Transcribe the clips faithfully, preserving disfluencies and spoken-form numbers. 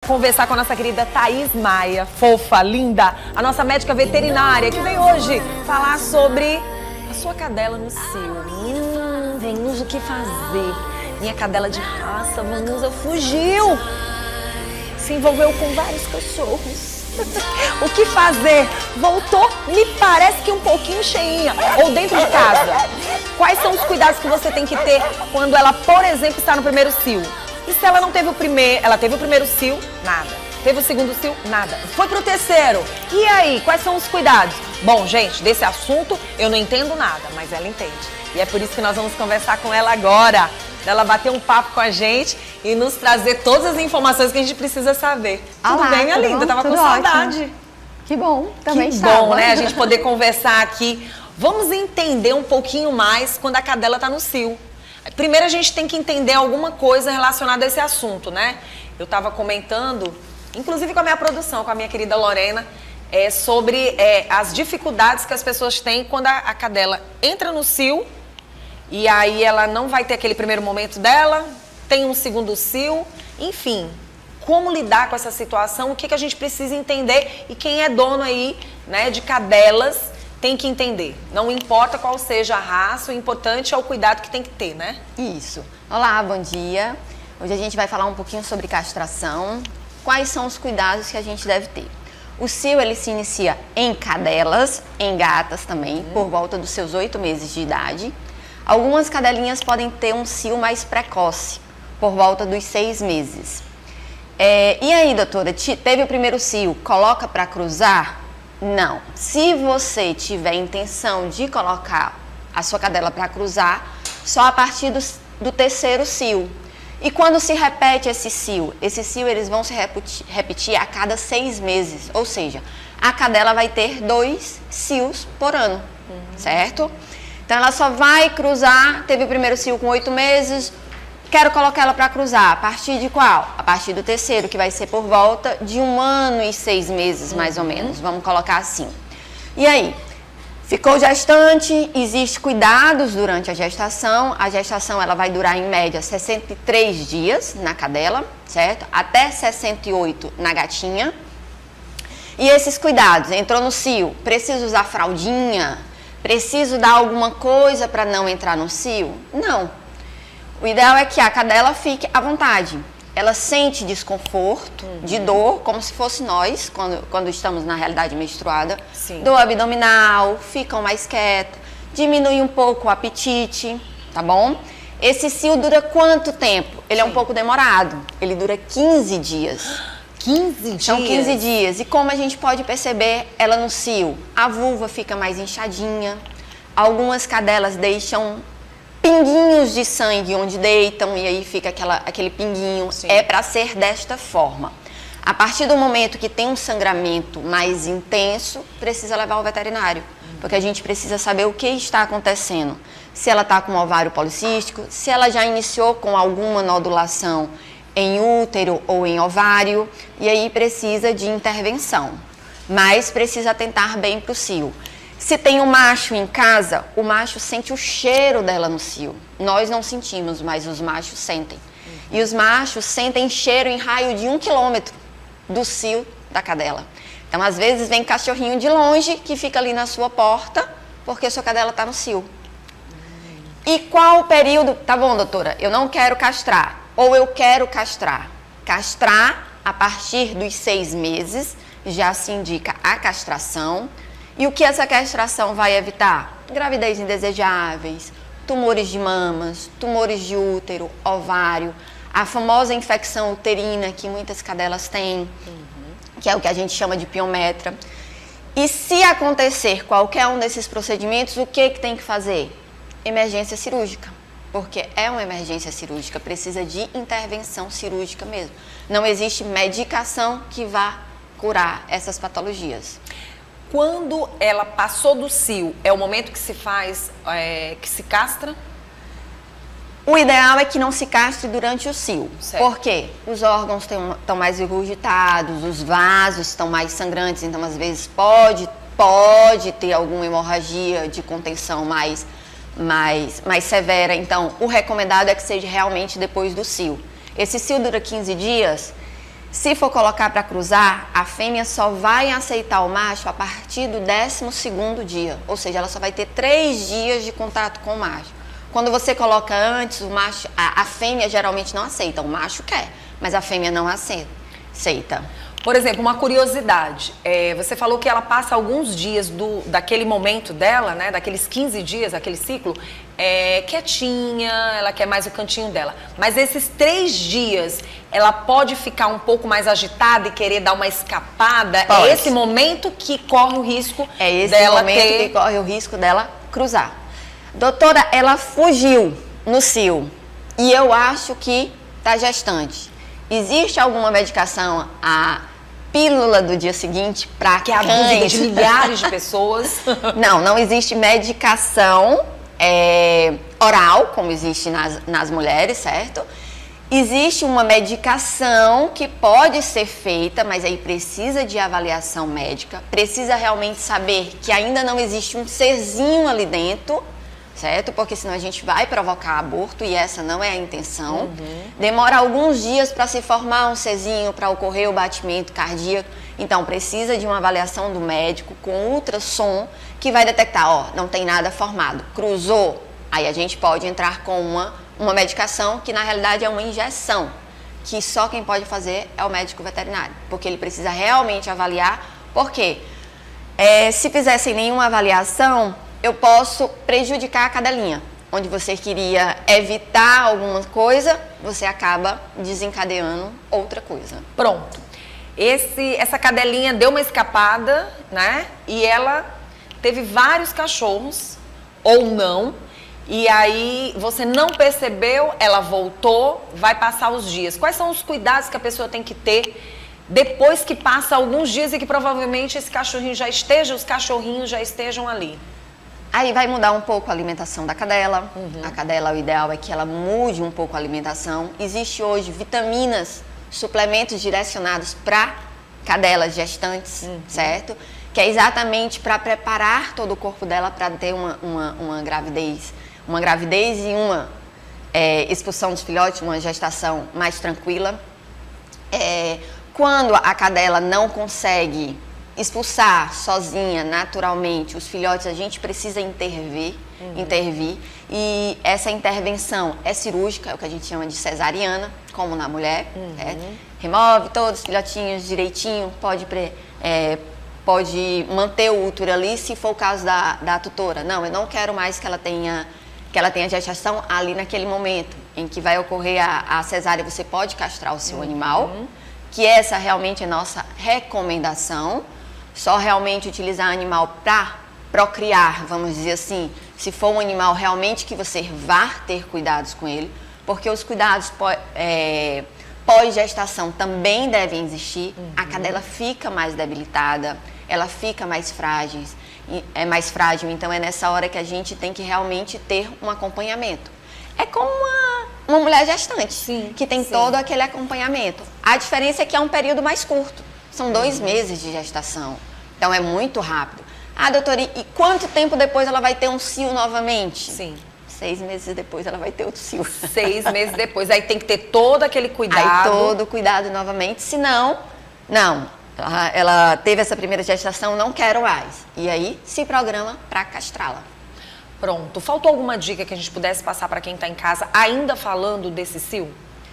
conversar com a nossa querida Thaís Maia, fofa, linda, a nossa médica veterinária, que vem hoje falar sobre a sua cadela no cio. Hum, Vanusa, o que fazer? Minha cadela de raça, Vanusa, fugiu! Se envolveu com vários cachorros. O que fazer? Voltou, me parece que um pouquinho cheinha, ou dentro de casa. Quais são os cuidados que você tem que ter quando ela, por exemplo, está no primeiro cio? E se ela não teve o primeiro, ela teve o primeiro cio, nada. Teve o segundo cio, nada. Foi pro terceiro. E aí, quais são os cuidados? Bom, gente, desse assunto eu não entendo nada, mas ela entende. E é por isso que nós vamos conversar com ela agora. Ela bater um papo com a gente e nos trazer todas as informações que a gente precisa saber. Olá, tudo bem, minha tudo linda? bom? Tava Tudo com saudade. ótimo. Que bom, também Que estava. bom, né? A gente poder conversar aqui. Vamos entender um pouquinho mais quando a cadela tá no cio. Primeiro a gente tem que entender alguma coisa relacionada a esse assunto, né? Eu tava comentando, inclusive com a minha produção, com a minha querida Lorena, é, sobre é, as dificuldades que as pessoas têm quando a, a cadela entra no cio. E aí ela não vai ter aquele primeiro momento dela, tem um segundo cio, enfim. Como lidar com essa situação, o que, que a gente precisa entender e quem é dono aí, né, de cadelas tem que entender. Não importa qual seja a raça, o importante é o cuidado que tem que ter, né? Isso. Olá, bom dia. Hoje a gente vai falar um pouquinho sobre castração. Quais são os cuidados que a gente deve ter? O cio, ele se inicia em cadelas, em gatas também, hum. por volta dos seus oito meses de idade. Algumas cadelinhas podem ter um cio mais precoce, por volta dos seis meses. É, e aí, doutora, teve o primeiro cio, coloca para cruzar? Não. Se você tiver intenção de colocar a sua cadela para cruzar, só a partir do, do terceiro cio. E quando se repete esse cio? Esse cio eles vão se repetir, repetir a cada seis meses, ou seja, a cadela vai ter dois cios por ano, uhum. certo? Então, ela só vai cruzar, teve o primeiro cio com oito meses, quero colocar ela para cruzar. A partir de qual? A partir do terceiro, que vai ser por volta de um ano e seis meses, mais uhum. ou menos. Vamos colocar assim. E aí? Ficou gestante, existe cuidados durante a gestação. A gestação, ela vai durar, em média, sessenta e três dias na cadela, certo? Até sessenta e oito na gatinha. E esses cuidados, entrou no cio, precisa usar fraldinha? Preciso dar alguma coisa para não entrar no cio? Não. O ideal é que a cadela fique à vontade. Ela sente desconforto, uhum. de dor, como se fosse nós, quando, quando estamos na realidade menstruada. Sim. Dor abdominal, ficam mais quieta, diminui um pouco o apetite, tá bom? Esse cio dura quanto tempo? Ele Sim. é um pouco demorado, ele dura quinze dias. quinze dias? São quinze dias. E como a gente pode perceber ela no cio? A vulva fica mais inchadinha. Algumas cadelas deixam pinguinhos de sangue onde deitam e aí fica aquela, aquele pinguinho. Sim. É para ser desta forma. A partir do momento que tem um sangramento mais intenso, precisa levar ao veterinário. Porque a gente precisa saber o que está acontecendo. Se ela está com um ovário policístico, se ela já iniciou com alguma nodulação em útero ou em ovário, e aí precisa de intervenção, mas precisa atentar bem para o cio. Se tem um macho em casa, o macho sente o cheiro dela no cio. Nós não sentimos, mas os machos sentem. Uhum. E os machos sentem cheiro em raio de um quilômetro do cio da cadela. Então, às vezes, vem cachorrinho de longe que fica ali na sua porta, porque sua cadela está no cio. Uhum. E qual o período? Tá bom, doutora, eu não quero castrar. Ou eu quero castrar. Castrar, a partir dos seis meses, já se indica a castração. E o que essa castração vai evitar? Gravidez indesejáveis, tumores de mamas, tumores de útero, ovário, a famosa infecção uterina que muitas cadelas têm, uhum. que é o que a gente chama de piometra. E se acontecer qualquer um desses procedimentos, o que, que tem que fazer? Emergência cirúrgica. Porque é uma emergência cirúrgica, precisa de intervenção cirúrgica mesmo. Não existe medicação que vá curar essas patologias. Quando ela passou do cio, é o momento que se faz, é, que se castra? O ideal é que não se castre durante o cio. Certo. Por quê? Os órgãos estão mais regurgitados, os vasos estão mais sangrantes, então às vezes pode, pode ter alguma hemorragia de contenção mais... Mais, mais severa. Então, o recomendado é que seja realmente depois do cio. Esse cio dura quinze dias, Se for colocar para cruzar, a fêmea só vai aceitar o macho a partir do décimo segundo dia. Ou seja, ela só vai ter três dias de contato com o macho. Quando você coloca antes, o macho, a, a fêmea geralmente não aceita. O macho quer, mas a fêmea não aceita. Por exemplo, uma curiosidade. É, você falou que ela passa alguns dias do, daquele momento dela, né? Daqueles quinze dias, aquele ciclo, é, quietinha, ela quer mais o cantinho dela. Mas esses três dias, ela pode ficar um pouco mais agitada e querer dar uma escapada? Pode. É esse momento que corre o risco é esse dela momento ter... que corre o risco dela cruzar. Doutora, ela fugiu no cio e eu acho que tá gestante. Existe alguma medicação, a pílula do dia seguinte para que é a dúvida de milhares de pessoas? Não, não existe medicação é, oral, como existe nas, nas mulheres, certo? Existe uma medicação que pode ser feita, mas aí precisa de avaliação médica, precisa realmente saber que ainda não existe um serzinho ali dentro, certo? Porque senão a gente vai provocar aborto e essa não é a intenção. Uhum. Demora alguns dias para se formar um serzinho, para ocorrer o batimento cardíaco. Então, precisa de uma avaliação do médico com ultrassom que vai detectar, ó, não tem nada formado. Cruzou, aí a gente pode entrar com uma, uma medicação que na realidade é uma injeção, que só quem pode fazer é o médico veterinário, porque ele precisa realmente avaliar. Por quê? É, se fizer sem nenhuma avaliação, eu posso prejudicar a cadelinha. Onde você queria evitar alguma coisa, você acaba desencadeando outra coisa. Pronto. Esse, essa cadelinha deu uma escapada, né? E ela teve vários cachorros, ou não. E aí você não percebeu, ela voltou, vai passar os dias. Quais são os cuidados que a pessoa tem que ter depois que passa alguns dias e que provavelmente esse cachorrinho já esteja, os cachorrinhos já estejam ali? Aí vai mudar um pouco a alimentação da cadela. Uhum. A cadela, o ideal é que ela mude um pouco a alimentação. Existe hoje vitaminas, suplementos direcionados para cadelas gestantes, uhum. certo? Que é exatamente para preparar todo o corpo dela para ter uma, uma, uma gravidez. Uma gravidez e uma é, expulsão dos filhotes, uma gestação mais tranquila. É, quando a cadela não consegue expulsar sozinha, naturalmente, os filhotes, a gente precisa intervir, uhum. intervir. E essa intervenção é cirúrgica, é o que a gente chama de cesariana, como na mulher. Uhum. Certo? Remove todos os filhotinhos direitinho, pode, é, pode manter o útero ali, se for o caso da, da tutora. Não, eu não quero mais que ela tenha, que ela tenha gestação ali naquele momento em que vai ocorrer a, a cesárea, você pode castrar o seu uhum. animal, que essa realmente é a nossa recomendação. Só realmente utilizar animal para procriar, vamos dizer assim, se for um animal realmente que você vá ter cuidados com ele, porque os cuidados é, pós-gestação também devem existir. Uhum. A cadela fica mais debilitada, ela fica mais frágil, é mais frágil, então é nessa hora que a gente tem que realmente ter um acompanhamento. É como uma, uma mulher gestante, sim, que tem sim. todo aquele acompanhamento. A diferença é que é um período mais curto, são dois uhum. meses de gestação. Então, é muito rápido. Ah, doutora, e quanto tempo depois ela vai ter um cio novamente? Sim. Seis meses depois ela vai ter outro cio. Seis meses depois. Aí tem que ter todo aquele cuidado. Aí todo o cuidado novamente. Senão, não. Ela, ela teve essa primeira gestação, não quero mais. E aí, se programa para castrá-la. Pronto. Faltou alguma dica que a gente pudesse passar para quem está em casa, ainda falando desse cio?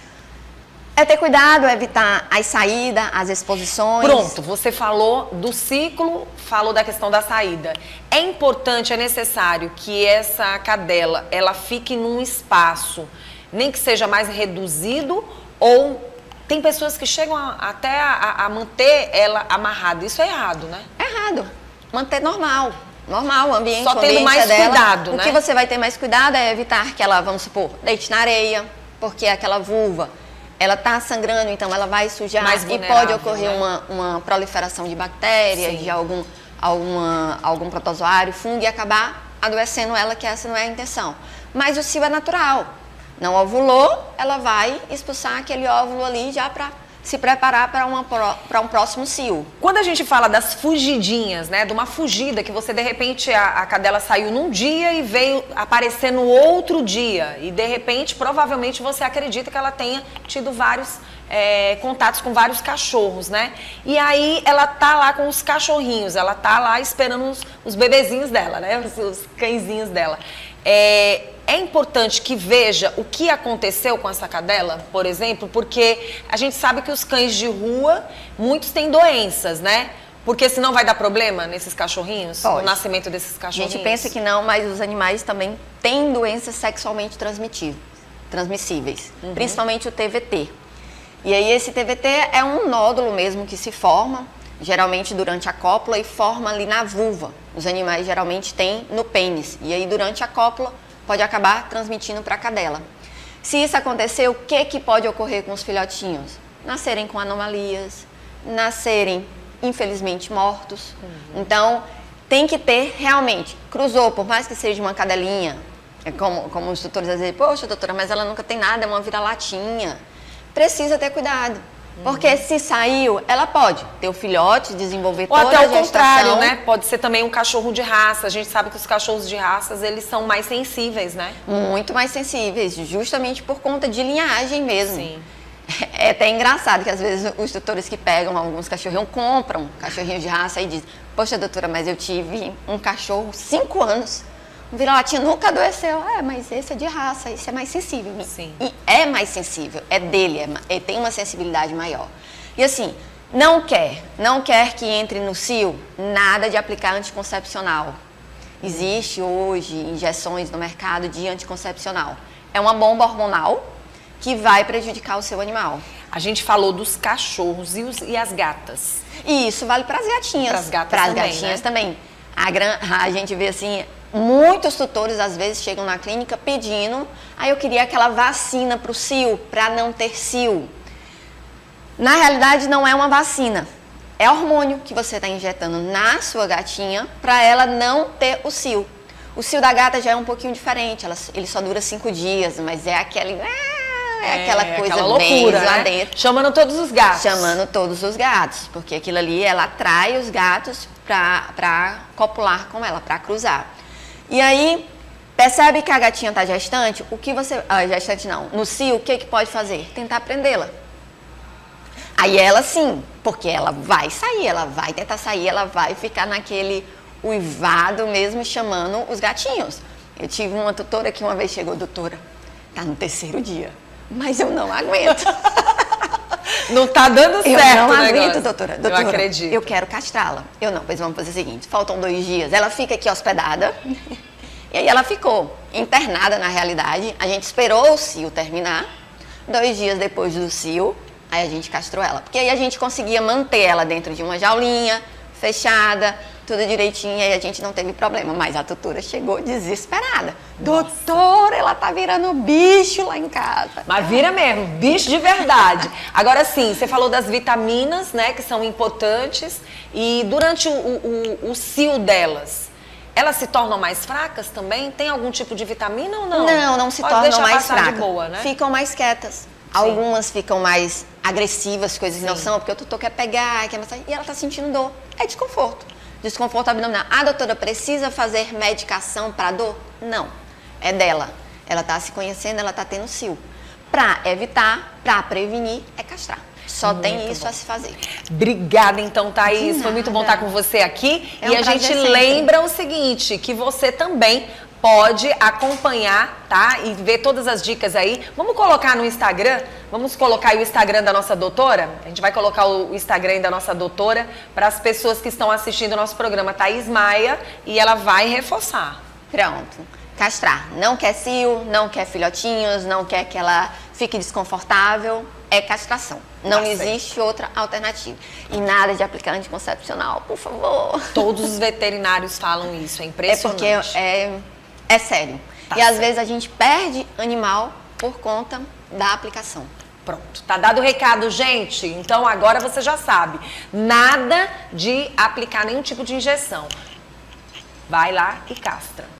É ter cuidado, evitar as saídas, as exposições. Pronto, você falou do ciclo, falou da questão da saída. É importante, é necessário que essa cadela, ela fique num espaço, nem que seja mais reduzido, ou tem pessoas que chegam a, até a, a manter ela amarrada. Isso é errado, né? É errado. Manter normal. Normal, o ambiente, Só o tendo ambiente mais dela. cuidado, o né? O que você vai ter mais cuidado é evitar que ela, vamos supor, deite na areia, porque aquela vulva, ela está sangrando, então ela vai sujar e pode ocorrer né? uma, uma proliferação de bactérias, Sim. de algum, alguma, algum protozoário, fungo e acabar adoecendo ela, que essa não é a intenção. Mas o cio é natural. Não ovulou, ela vai expulsar aquele óvulo ali já para se preparar para uma para um próximo cio. Quando a gente fala das fugidinhas, né, de uma fugida que você de repente a, a cadela saiu num dia e veio aparecer no outro dia e de repente provavelmente você acredita que ela tenha tido vários é, contatos com vários cachorros, né? E aí ela tá lá com os cachorrinhos, ela tá lá esperando os, os bebezinhos dela, né, os, os cãezinhos dela. É, é importante que veja o que aconteceu com essa cadela, por exemplo, porque a gente sabe que os cães de rua, muitos têm doenças, né? Porque senão vai dar problema nesses cachorrinhos, Pode. no nascimento desses A cachorrinhos. gente pensa que não, mas os animais também têm doenças sexualmente transmissíveis, uhum. principalmente o T V T. E aí esse T V T é um nódulo mesmo que se forma, geralmente durante a cópula e forma ali na vulva. Os animais geralmente têm no pênis. E aí durante a cópula pode acabar transmitindo para a cadela. Se isso acontecer, o que, que pode ocorrer com os filhotinhos? Nascerem com anomalias, nascerem infelizmente mortos. Uhum. Então tem que ter realmente, cruzou, por mais que seja uma cadelinha, é como, como os tutores às vezes, poxa doutora, mas ela nunca tem nada, é uma vira-latinha. Precisa ter cuidado. Porque se saiu, ela pode ter o filhote, desenvolver Ou toda até a o contrário, gestação. né? Pode ser também um cachorro de raça. A gente sabe que os cachorros de raças, eles são mais sensíveis, né? Muito mais sensíveis, justamente por conta de linhagem mesmo. Sim. É até engraçado que às vezes os tutores que pegam alguns cachorrinhos, compram cachorrinhos de raça e dizem, poxa doutora, mas eu tive um cachorro cinco anos, um vira-latinha nunca adoeceu. É, mas esse é de raça, esse é mais sensível. Sim. E é mais sensível, é dele, é, é, tem uma sensibilidade maior. E assim, não quer, não quer que entre no cio nada de aplicar anticoncepcional. Existe hoje injeções no mercado de anticoncepcional. É uma bomba hormonal que vai prejudicar o seu animal. A gente falou dos cachorros e, os, e as gatas. E isso vale para as gatinhas. Para as gatas pras também, gatinhas né? também. A, gran... a gente vê assim, muitos tutores às vezes chegam na clínica pedindo, aí ah, eu queria aquela vacina para o cio, para não ter cio. Na realidade não é uma vacina, é hormônio que você está injetando na sua gatinha para ela não ter o cio. O cio da gata já é um pouquinho diferente, ela, ele só dura cinco dias, mas é aquele... É aquela coisa aquela loucura, bem lá né? dentro. Chamando todos os gatos. Chamando todos os gatos, porque aquilo ali, ela atrai os gatos para copular com ela, para cruzar. E aí, percebe que a gatinha está gestante, o que você... Ah, gestante não, no cio, o que, que pode fazer? Tentar prendê-la. Aí ela sim, porque ela vai sair, ela vai tentar sair, ela vai ficar naquele uivado mesmo, chamando os gatinhos. Eu tive uma tutora que uma vez chegou, doutora, tá no terceiro dia. Mas eu não aguento. Não tá dando certo. Eu não o aguento, negócio. doutora. doutora. Eu acredito. Eu quero castrá-la. Eu não, pois vamos fazer o seguinte: faltam dois dias. Ela fica aqui hospedada. E aí ela ficou internada na realidade. A gente esperou o cio terminar. Dois dias depois do cio, aí a gente castrou ela. Porque aí a gente conseguia manter ela dentro de uma jaulinha, fechada, tudo direitinho, e a gente não teve problema. Mas a tutora chegou desesperada. Nossa. Doutora, ela tá virando bicho lá em casa. Mas vira mesmo, bicho de verdade. Agora sim, você falou das vitaminas, né, que são importantes. E durante o, o, o cio delas, elas se tornam mais fracas também? Tem algum tipo de vitamina ou não? Não, não se Pode tornam mais passar fracas. de boa, né? Ficam mais quietas. Algumas ficam mais agressivas, coisas que não são, porque o tutor quer pegar, quer massagem, e ela tá sentindo dor. É desconforto. Desconforto abdominal. Ah, doutora, precisa fazer medicação para dor? Não. É dela. Ela tá se conhecendo, ela tá tendo cio. Para evitar, para prevenir, é castrar. Só muito tem isso bom. A se fazer. Obrigada, então, Thaís. Foi muito bom estar com você aqui. É e um a gente sempre. lembra o seguinte, que você também pode acompanhar, tá? E ver todas as dicas aí. Vamos colocar no Instagram, vamos colocar aí o Instagram da nossa doutora? A gente vai colocar o Instagram da nossa doutora para as pessoas que estão assistindo o nosso programa, Thaís Maia, e ela vai reforçar. Pronto. Castrar. Não quer cio, não quer filhotinhos, não quer que ela fique desconfortável. É castração. Não Tá existe certo. outra alternativa. E nada de aplicar anticoncepcional, por favor. Todos os veterinários falam isso, é impressionante. É porque é, é sério. Tá e às certo. vezes a gente perde animal por conta da aplicação. Pronto, tá dado o recado, gente. Então agora você já sabe. Nada de aplicar nenhum tipo de injeção. Vai lá e castra.